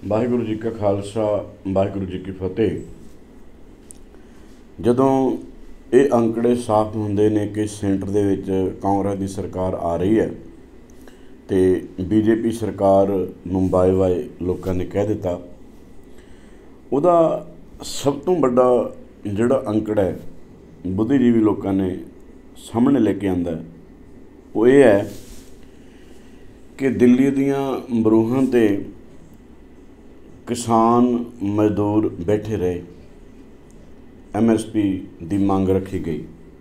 ਵਾਹਿਗੁਰੂ जी का खालसा वाहिगुरू जी की फतेह। ਜਦੋਂ ਇਹ ਅੰਕੜੇ ਸਾਫ਼ ਹੁੰਦੇ ਨੇ ਕਿ ਸੈਂਟਰ ਦੇ ਵਿੱਚ ਕਾਂਗਰਸ ਦੀ ਸਰਕਾਰ ਆ ਰਹੀ ਹੈ ਤੇ ਬੀਜੇਪੀ ਸਰਕਾਰ ਨੂੰ ਬਾਏ ਲੋਕਾਂ ਨੇ ਕਹਿ ਦਿੱਤਾ, ਉਹਦਾ ਸਭ ਤੋਂ ਵੱਡਾ ਜਿਹੜਾ ਅੰਕੜਾ ਹੈ ਬੁੱਧੀਜੀਵੀ ਲੋਕਾਂ ਨੇ ਸਾਹਮਣੇ ਲੈ ਕੇ ਆਂਦਾ ਉਹ ਇਹ ਹੈ ਕਿ ਦਿੱਲੀ ਦੀਆਂ ਬਰੂਹਾਂ 'ਤੇ किसान मजदूर बैठे रहे, MSP की मांग रखी गई।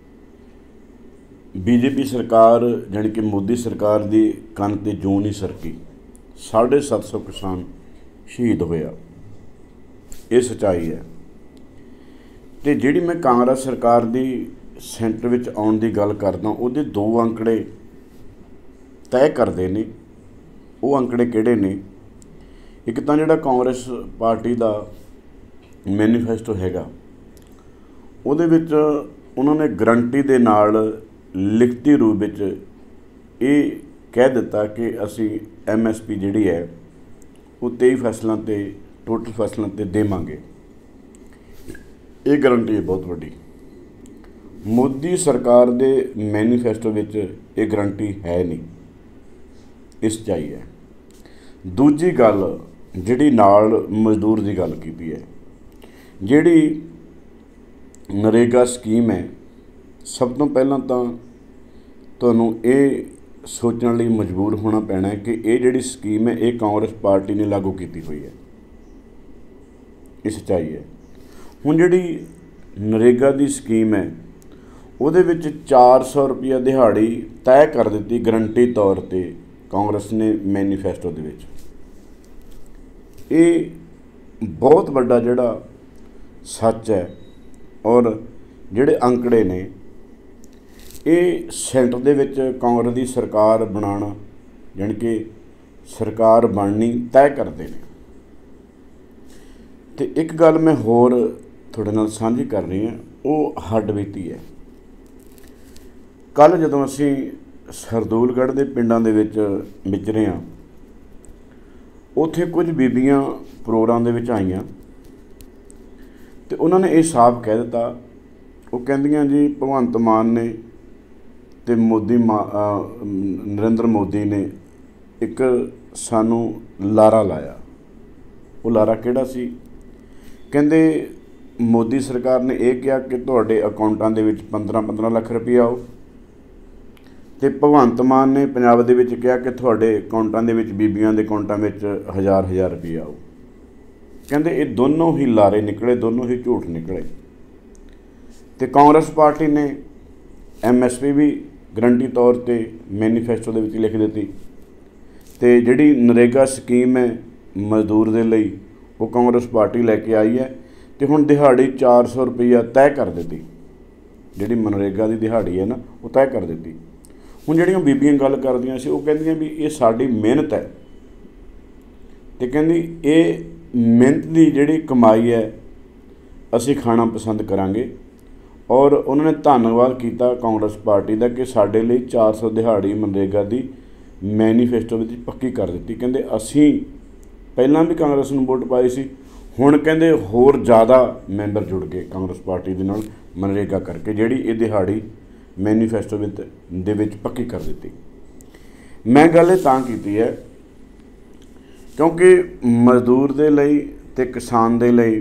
बीजेपी सरकार जानी कि मोदी सरकार की कन ते जूं नहीं सरकी, 750 किसान शहीद होया, ये सच्चाई है। तो जिहड़ी मैं कांग्रेस सरकार की सेंटर विच आउण दी गल करदा, उहदे दो अंकड़े तय करते हैं। वो अंकड़े किहड़े ने? एक तो जिहड़ा कांग्रेस पार्टी का मैनीफेस्टो हैगा, उहदे विच उन्होंने गारंटी दे नाल लिखती रूप विच ये कह दिता कि असी MSP जिहड़ी है वो 23 फसलों ते टोटल फसलों ते देवांगे। ये गारंटी है बहुत वड्डी। मोदी सरकार दे मैनीफेस्टो विच ये गारंटी है नहीं, इस चाहिए। दूजी गल जिहड़ी नाल मजदूर की गल कीती है, जिहड़ी नरेगा स्कीम है, सब तो पहलां तां तुहानूं ये सोचण लई मजबूर होना पैना है कि ये जिहड़ी स्कीम है ये कांग्रेस पार्टी ने लागू की हुई है। ये सच्चाई है। हुण जिहड़ी नरेगा की स्कीम है उहदे विच 400 रुपया दिहाड़ी तय कर दी गारंटी तौर पर कांग्रेस ने मैनीफेस्टो दे विच। ये बहुत बड़ा जिहड़ा सच है और जिहड़े अंकड़े ने ये सेंटर दे विच कांग्रेस की सरकार बनाना यानी कि सरकार बननी तय करते हैं। तो एक गल मैं होर तुहाडे नाल साझी कर रही हाँ, वो हड्ड बीती है। कल जदों असीं सरदूलगढ़ के पिंडां दे विच विचरे हाँ, उत्थे कुछ बीबियां प्रोग्राम दे विच आईयां ते उन्होंने ये साफ कह दिता, वो कहंदियां जी भगवंत मान ने ते नरेंद्र मोदी ने एक सानू लारा लाया। वो लारा किहड़ा सी? कहंदे मोदी सरकार ने यह कहा कि तुहाडे अकाउंटां दे विच 15-15 लाख रुपया आओ, तो भगवंत मान ने पंजाब दे विच कहा कि तुहाडे अकाउंटां दे विच बीबियां दे अकाउंटां विच 1000-1000 रुपया आओ। कहंदे ये दोनों ही लारे निकले, दोनों ही झूठ निकले। तो कांग्रेस पार्टी ने MSP भी गारंटी तौर पर मैनीफेस्टो दे विच लिख दी। तो जिहड़ी नरेगा स्कीम है मजदूर दे लई वो कांग्रेस पार्टी लैके आई है। तो हुण दिहाड़ी 400 रुपया तय कर दी, जिहड़ी मनरेगा की दिहाड़ी है ना वो तय कर दी। हुण जिहड़ियां बीबियां गल करदियां सी, वो कहंदियां भी ये साडी मेहनत है, तो कहंदी ये मेहनत की जिहड़ी कमाई है असीं खाना पसंद करांगे। और उन्होंने धन्नवाद किया कांग्रेस पार्टी का कि साडे लई 400 दिहाड़ी मनरेगा की मैनीफेस्टो विच पक्की कर दी। कहंदे असीं पहलां भी कांग्रेस नूं वोट पाई सी, हुण कहंदे होर ज़्यादा मैंबर जुड़ गए कांग्रेस पार्टी दे नाल मनरेगा करके, जिहड़ी ये दिहाड़ी मैनीफेस्टो दे विच पक्की कर दी। मैं गल तां कीती है क्योंकि मजदूर दे लई ते किसान दे लई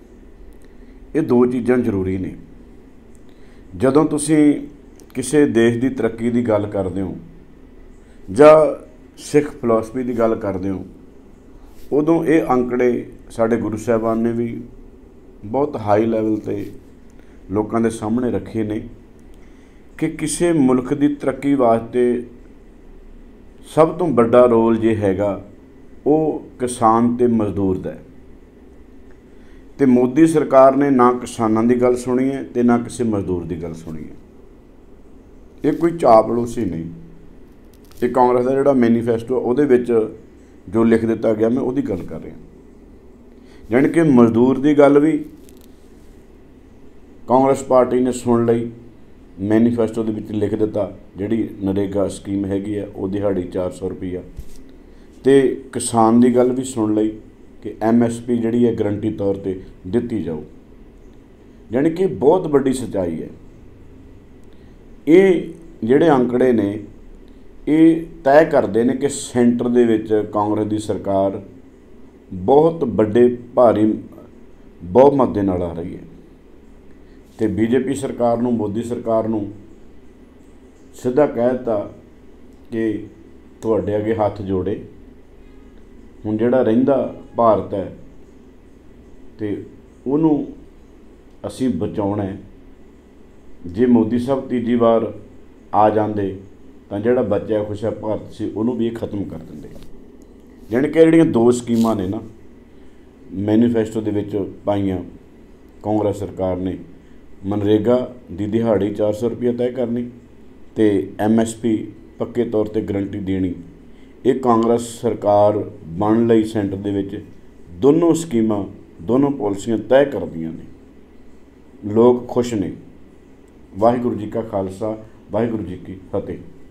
ये दो चीज़ां जरूरी ने। जदों तुसीं किसी देश की तरक्की की गल करदे हो जां सिख फिलोसफी की गल करदे हो, उदों ये अंकड़े साडे गुरु साहिबान ने भी बहुत हाई लैवल ते लोकां दे सामने रखे ने कि किसी मुल्क की तरक्की वास्ते सब तो बड़ा रोल जे हैगा वो किसान ते मजदूर दा है। तो मोदी सरकार ने ना किसानां की गल सुनी है तो ना किसी मजदूर की गल सुनी है। ये कोई चापलूसी नहीं। ये कांग्रेस का जिहड़ा मैनीफेस्टो उहदे विच जो लिख दिता गया, मैं उहदी गल कर रहा। यानी कि मजदूर की गल भी कांग्रेस पार्टी ने सुन लई, मैनीफेस्टो दे विच लिख दिता जिहड़ी नरेगा स्कीम हैगी है वो दिहाड़ी 400 रुपया। तो किसान की गल भी सुन लई कि MSP जिहड़ी है गारंटी तौर पर दिती जाओ। यानी कि बहुत वड्डी सच्चाई है। ये जिहड़े अंकड़े ने ये तय करते हैं कि सेंटर दे विच कांग्रेस की सरकार बहुत बड़े भारी बहुमत दे नाल आ रही है। तो BJP सरकार नूं, मोदी सरकार नूं सीधा कह दिता कि तुहाडे अगे हथ जोड़े, हुण जिहड़ा रहिंदा भारत है तो उहनूं असीं बचाउणा है। जे मोदी साहब तीजी बार आ जांदे तां जिहड़ा बचा खुशा भारत सी उहनूं भी खत्म कर दिंदे। जाणी कि जिहड़ियां दो स्कीमां ने ना मैनीफेस्टो दे विच पाईआं कांग्रेस सरकार ने, मनरेगा दी दिहाड़ी 400 रुपया तय करनी ते MSP पक्के तौर पर गारंटी देनी, ये कांग्रेस सरकार बन लई सेंटर दे विच दोनों स्कीमां दोनों पॉलिसियां तय करदियां ने। लोग खुश ने। वाहिगुरू जी का खालसा, वाहिगुरू जी की फतेह।